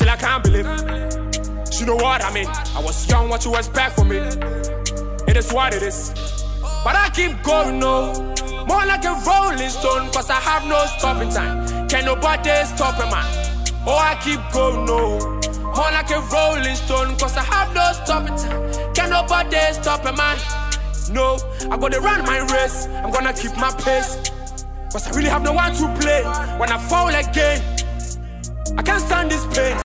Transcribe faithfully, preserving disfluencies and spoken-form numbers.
Still I can't believe. You know what I mean? I was young, what you expect from me? It is what it is. But I keep going, no. More like a rolling stone, cause I have no stopping time. Can nobody stop a man? Oh, I keep going, no. More like a rolling stone, cause I have no stopping time. Can nobody stop a man? No, I'm gonna run my race, I'm gonna keep my pace. Cause I really have no one to play. When I fall again, I can't stand this pain.